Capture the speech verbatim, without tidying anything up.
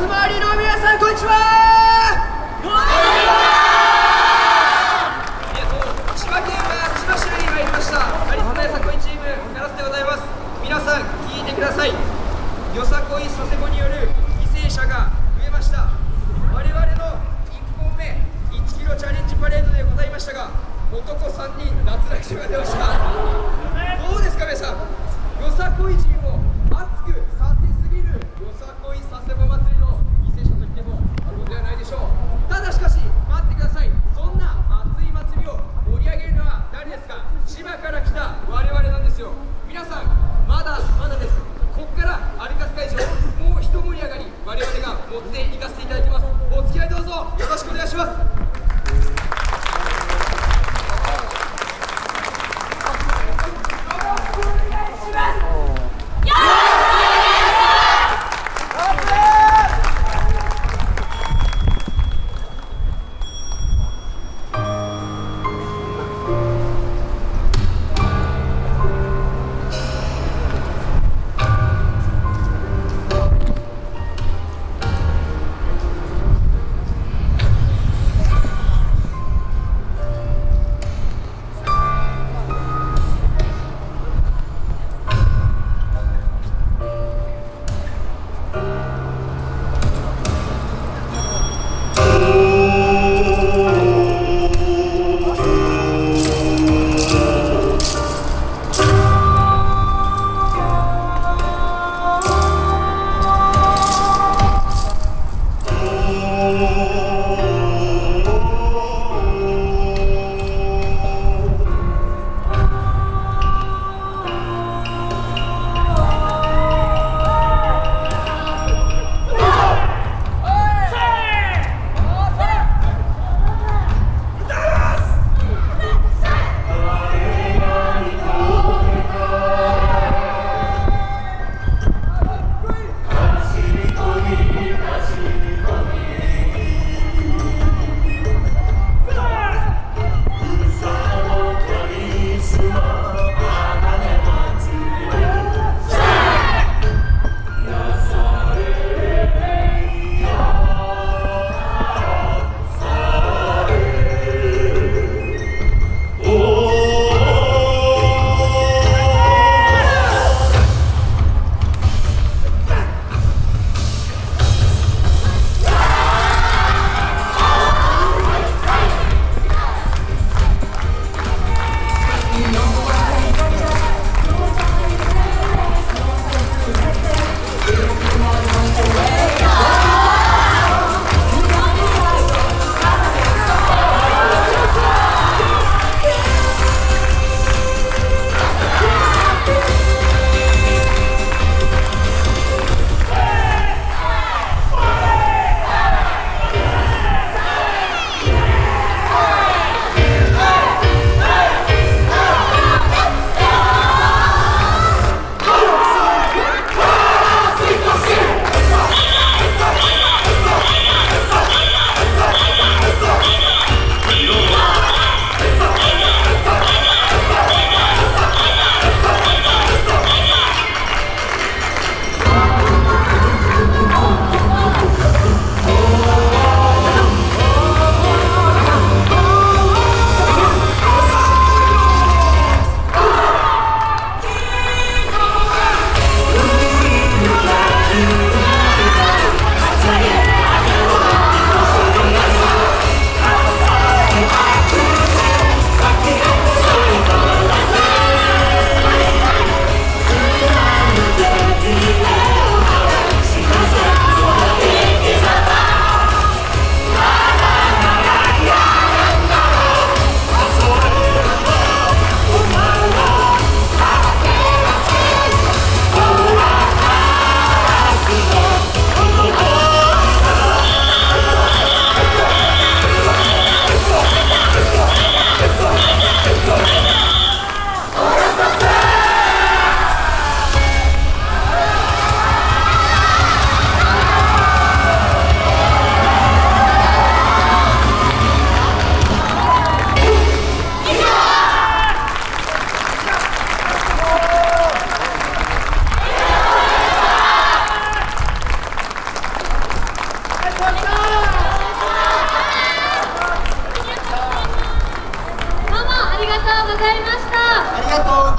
集まりの皆さん、こんにちは。千葉県は千葉市に入りましたアリスのよさこいチームガラスでございます。皆さん聞いてください。よさこい佐世保による犠牲者が増えました。我々のいっぽんめいちキロチャレンジパレードでございましたが、男さんにん脱落者が出ました。どうですか皆さん、よさこい人を熱くさせすぎるよさこい佐世保祭りの犠牲者といっても過言ではないでしょう。ただしかし待ってください。そんな熱い祭りを盛り上げるのは誰ですか？千葉から来た我々なんですよ。皆さんまだまだです。ここからアルカス会場もう一盛り上がり我々が持っていかせていただきます。お付き合いどうぞよろしくお願いします。 よろしくお願いします。 うございました。 ありがとう